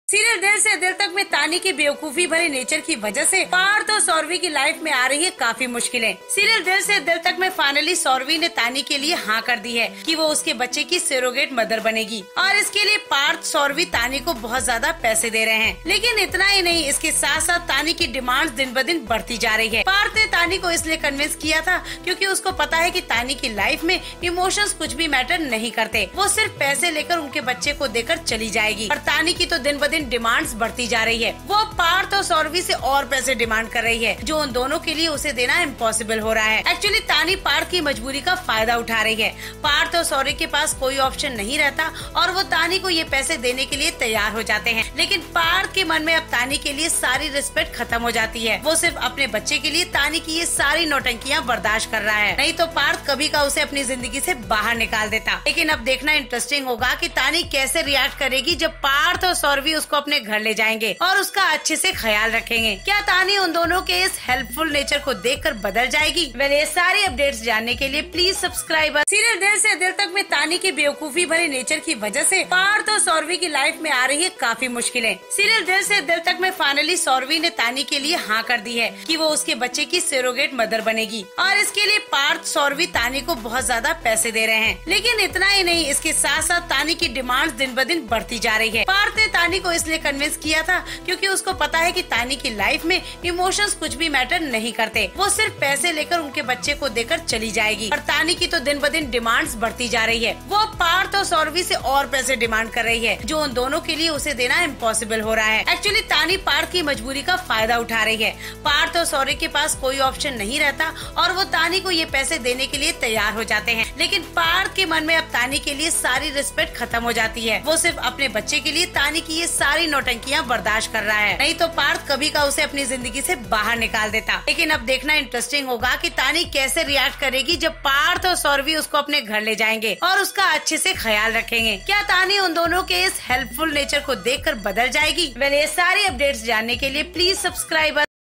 Serial दिल से दिल तक में तानी की बेवकूफी भरे नेचर की वजह से पार्थ और सौरवी की लाइफ में आ रही है काफी मुश्किलें। सीरियल दिल से दिल तक में फाइनली सौरवी ने तानी के लिए हाँ कर दी है कि वो उसके बच्चे की सरोगेट मदर बनेगी और इसके लिए पार्थ सौरवी तानी को बहुत ज्यादा पैसे दे रहे हैं। लेकिन इतना ही नहीं, इसके साथ साथ तानी की डिमांड्स दिन ब दिन बढ़ती जा रही है। पार्थ ने तानी को इसलिए कन्विंस किया था क्योंकि उसको पता है कि तानी की लाइफ में इमोशंस कुछ भी मैटर नहीं करते, वो सिर्फ पैसे लेकर उनके बच्चे को देकर चली जाएगी। और तानी की तो दिन ब दिन डिमांड्स बढ़ती जा रही है। वो पार्थ और सौरवी से और पैसे डिमांड कर रही है जो उन दोनों के लिए उसे देना इम्पॉसिबल हो रहा है। एक्चुअली तानी पार्थ की मजबूरी का फायदा उठा रही है। पार्थ और सौरवी के पास कोई ऑप्शन नहीं रहता और वो तानी को ये पैसे देने के लिए तैयार हो जाते हैं। लेकिन पार्थ के मन में अब तानी के लिए सारी रिस्पेक्ट खत्म हो जाती है। वो सिर्फ अपने बच्चे के लिए तानी की ये सारी नौटंकियां बर्दाश्त कर रहा है, नहीं तो पार्थ कभी का उसे अपनी जिंदगी से बाहर निकाल देता। लेकिन अब देखना इंटरेस्टिंग होगा कि तानी कैसे रिएक्ट करेगी जब पार्थ और सौरवी उसको अपने घर ले जाएंगे और उसका अच्छे से ख्याल रखेंगे। क्या तानी उन दोनों के इस हेल्पफुल नेचर को देखकर बदल जाएगी? ये सारी अपडेट्स जानने के लिए प्लीज सब्सक्राइब। सीरियल दिल से दिल तक में तानी की बेवकूफी भरे नेचर की वजह से पार्थ और सौरवी की लाइफ में आ रही है काफी मुश्किलें। सीरियल दिल से दिल तक में फाइनली सौरवी ने तानी के लिए हाँ कर दी है कि वो उसके बच्चे की सरोगेट मदर बनेगी और इसके लिए पार्थ सौरवी तानी को बहुत ज्यादा पैसे दे रहे हैं। लेकिन इतना ही नहीं, इसके साथ साथ तानी की डिमांड्स दिन ब दिन बढ़ती जा रही है। पार्थ ने तानी को इसलिए कन्विंस किया था क्योंकि उसको पता है कि तानी की लाइफ में इमोशंस कुछ भी मैटर नहीं करते, वो सिर्फ पैसे लेकर उनके बच्चे को देकर चली जाएगी। और तानी की तो दिन ब दिन डिमांड्स बढ़ती जा रही है। वो पार्थ और सौरवी से और पैसे डिमांड कर रही है जो उन दोनों के लिए उसे देना इम्पॉसिबल हो रहा है। एक्चुअली तानी पार्थ की मजबूरी का फायदा उठा रही है। पार्थ और सौरवी के पास कोई ऑप्शन नहीं रहता और वो तानी को ये पैसे देने के लिए तैयार हो जाते हैं। लेकिन पार्थ के मन में अब तानी के लिए सारी रिस्पेक्ट खत्म हो जाती है। वो सिर्फ अपने बच्चे के लिए तानी की ये सारी नौटंकियां बर्दाश्त कर रहा है, नहीं तो पार्थ कभी का उसे अपनी जिंदगी से बाहर निकाल देता। लेकिन अब देखना इंटरेस्टिंग होगा कि तानी कैसे रिएक्ट करेगी जब पार्थ और सौरवी उसको अपने घर ले जाएंगे और उसका अच्छे से ख्याल रखेंगे। क्या तानी उन दोनों के इस हेल्पफुल नेचर को देखकर बदल जाएगी? ये सारी अपडेट्स जानने के लिए प्लीज सब्सक्राइब।